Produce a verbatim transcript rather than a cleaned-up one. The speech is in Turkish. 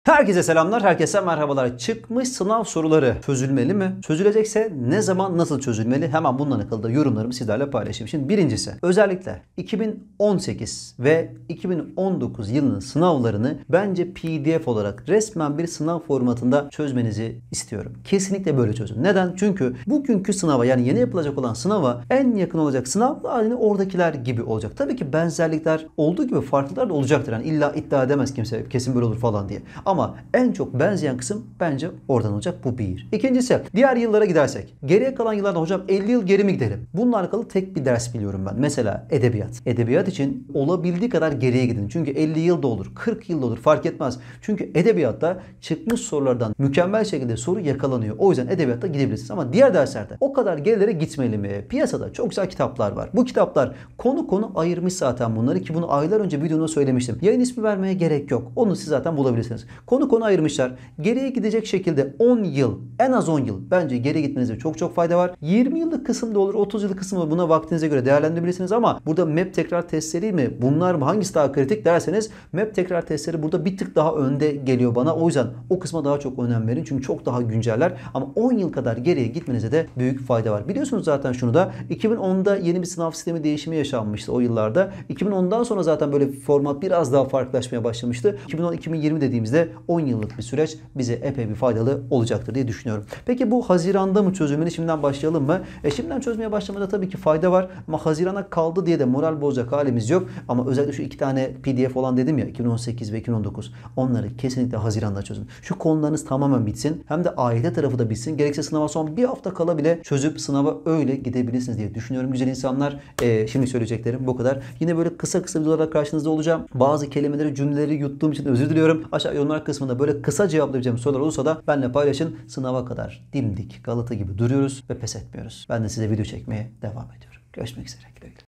Herkese selamlar, herkese merhabalar. Çıkmış sınav soruları çözülmeli mi? Çözülecekse ne zaman, nasıl çözülmeli? Hemen bununla alakalı da yorumlarımı sizlerle paylaşayım. Şimdi birincisi, özellikle iki bin on sekiz ve iki bin on dokuz yılının sınavlarını bence P D F olarak resmen bir sınav formatında çözmenizi istiyorum. Kesinlikle böyle çözün. Neden? Çünkü bugünkü sınava, yani yeni yapılacak olan sınava en yakın olacak sınav aynı oradakiler gibi olacak. Tabii ki benzerlikler olduğu gibi farklılıklar da olacaktır. Yani illa iddia edemez kimse kesin böyle olur falan diye. Ama en çok benzeyen kısım bence oradan olacak. Bu bir. İkincisi, diğer yıllara gidersek. Geriye kalan yıllarda hocam elli yıl geri mi gidelim? Bununla alakalı tek bir ders biliyorum ben. Mesela edebiyat. Edebiyat için olabildiği kadar geriye gidin. Çünkü elli yılda olur, kırk yılda olur, fark etmez. Çünkü edebiyatta çıkmış sorulardan mükemmel şekilde soru yakalanıyor. O yüzden edebiyatta gidebilirsiniz. Ama diğer derslerde o kadar gerilere gitmeli mi? Piyasada çok güzel kitaplar var. Bu kitaplar konu konu ayırmış zaten bunları, ki bunu aylar önce videomda söylemiştim. Yayın ismi vermeye gerek yok. Onu siz zaten bulabilirsiniz. Konu konu ayırmışlar. Geriye gidecek şekilde on yıl, en az on yıl bence geri gitmenize çok çok fayda var. yirmi yıllık kısım da olur, otuz yıllık kısım da, buna vaktinize göre değerlendirebilirsiniz ama burada map tekrar testleri mi, bunlar mı, hangisi daha kritik derseniz map tekrar testleri burada bir tık daha önde geliyor bana. O yüzden o kısma daha çok önem verin. Çünkü çok daha günceller ama on yıl kadar geriye gitmenize de büyük fayda var. Biliyorsunuz zaten şunu da, iki bin onda yeni bir sınav sistemi değişimi yaşanmıştı o yıllarda. iki bin ondan sonra zaten böyle format biraz daha farklılaşmaya başlamıştı. iki bin on iki bin yirmi dediğimizde on yıllık bir süreç bize epey bir faydalı olacaktır diye düşünüyorum. Peki bu Haziran'da mı çözülmeli? Şimdiden başlayalım mı? E şimdiden çözmeye başlamada tabii ki fayda var ama Haziran'a kaldı diye de moral bozacak halimiz yok. Ama özellikle şu iki tane P D F olan dedim ya, iki bin on sekiz ve iki bin on dokuz, onları kesinlikle Haziran'da çözün. Şu konularınız tamamen bitsin. Hem de A Y T tarafı da bitsin. Gerekse sınava son bir hafta kala bile çözüp sınava öyle gidebilirsiniz diye düşünüyorum güzel insanlar. E, şimdi söyleyeceklerim bu kadar. Yine böyle kısa kısa videolarla karşınızda olacağım. Bazı kelimeleri, cümleleri yuttuğum için özür diliyorum. Aşağı yorumlar kısmında böyle kısa cevaplayabileceğim sorular olursa da benimle paylaşın. Sınava kadar dimdik Galata gibi duruyoruz ve pes etmiyoruz. Ben de size video çekmeye devam ediyorum. Görüşmek üzere. Güle güle.